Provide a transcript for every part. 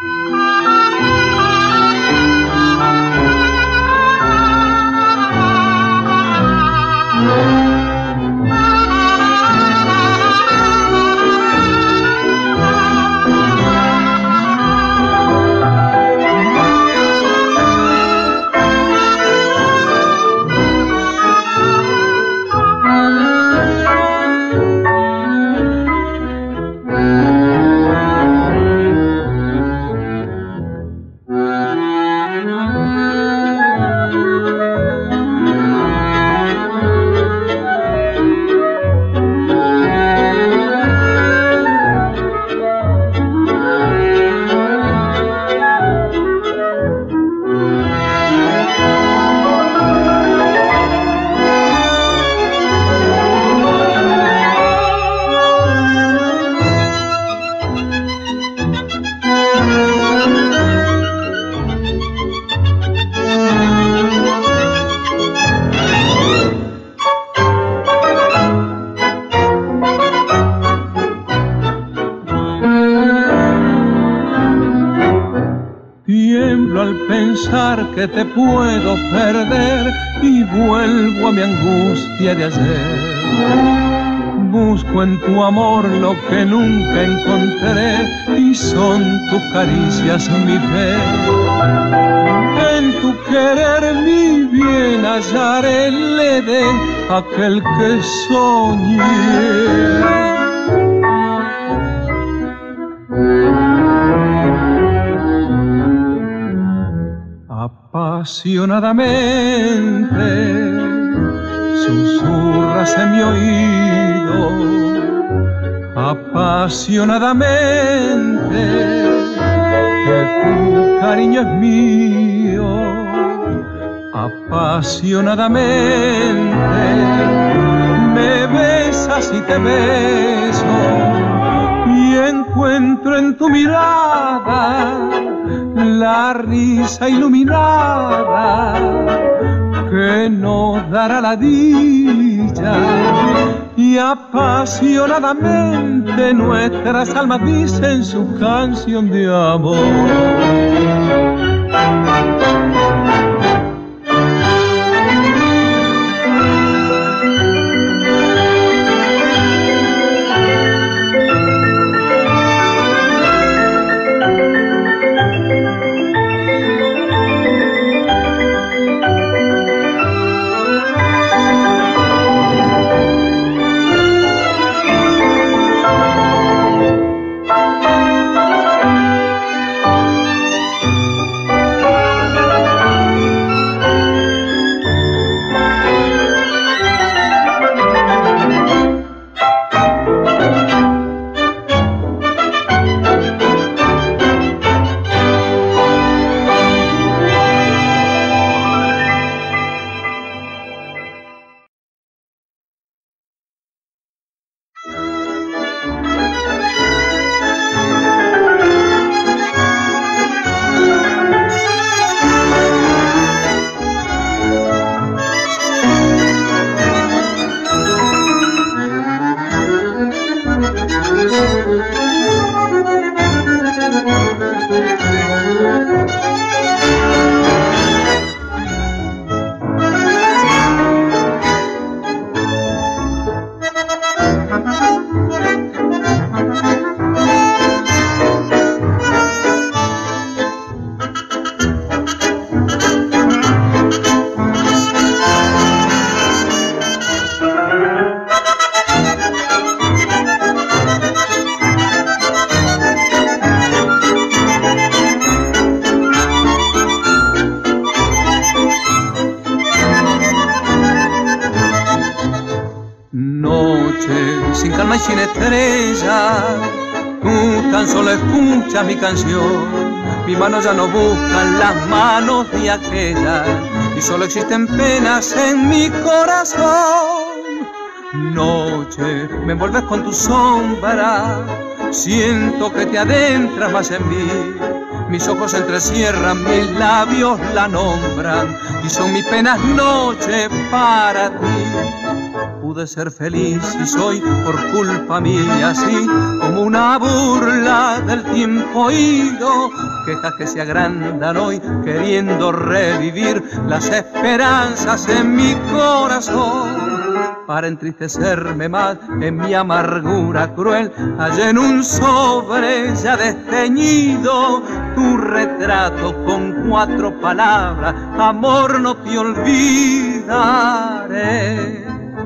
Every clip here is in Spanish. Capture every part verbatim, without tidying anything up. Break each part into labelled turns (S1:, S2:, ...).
S1: Que te puedo perder y vuelvo a mi angustia de ayer. Busco en tu amor lo que nunca encontré y son tus caricias mi fe. En tu querer mi bien hallaré el Edén, aquel que soñé. Apasionadamente susurras en mi oído, apasionadamente, que tu cariño es mío, apasionadamente, me besas y te beso, y encuentro en tu mirada la risa iluminada que nos dará la dicha, y apasionadamente nuestras almas dicen su canción de amor.
S2: Sin calma y sin estrella, tú tan solo escuchas mi canción. Mis manos ya no buscan las manos de aquella, y solo existen penas en mi corazón. Noche, me envuelves con tu sombra, siento que te adentras más en mí. Mis ojos se entrecierran, mis labios la nombran, y son mis penas noche para ti. pude ser feliz y soy por culpa mía así como una burla del tiempo ido, quejas que se agrandan hoy queriendo revivir las esperanzas en mi corazón. Para entristecerme más en mi amargura cruel, hallé en un sobre ya desteñido tu retrato con cuatro palabras: amor, no te olvidaré.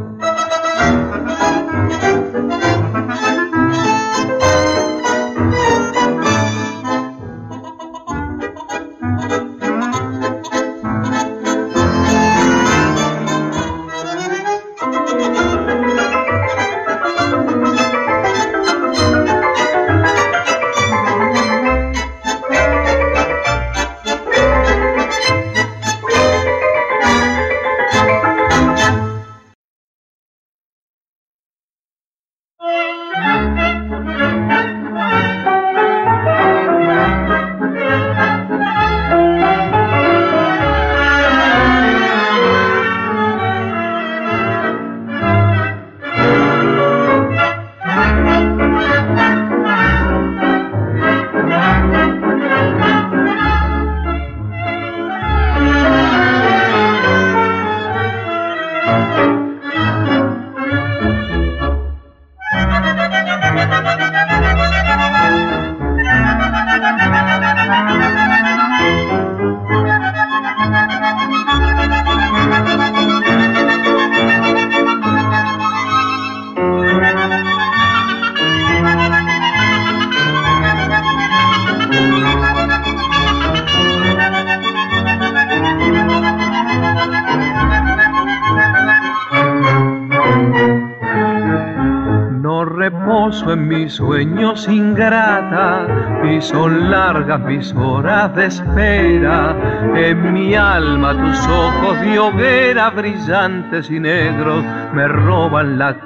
S2: En mis sueños ingrata y son largas mis horas de espera. En mi alma tus ojos de hoguera brillantes y negros me roban la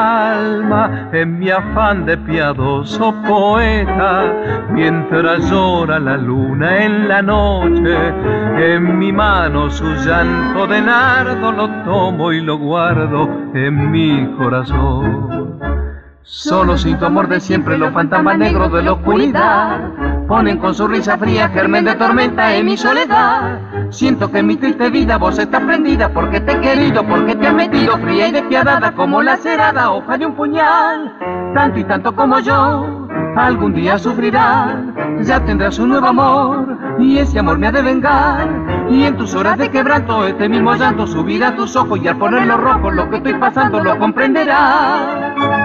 S2: calma. En mi afán de piadoso poeta, mientras llora la luna en la noche, en mi mano su llanto de nardo lo tomo y lo guardo en mi corazón. Solo sin tu amor de siempre los fantasmas negros de la oscuridad ponen con su risa fría germen de tormenta en mi soledad. Siento que en mi triste vida vos estás prendida porque te he querido, porque te has metido fría y despiadada como la cerada hoja de un puñal. Tanto y tanto como yo, algún día sufrirás, ya tendrás un nuevo amor y ese amor me ha de vengar. Y en tus horas de quebranto este mismo llanto subirá a tus ojos y al ponerlo rojo lo que estoy pasando lo comprenderás.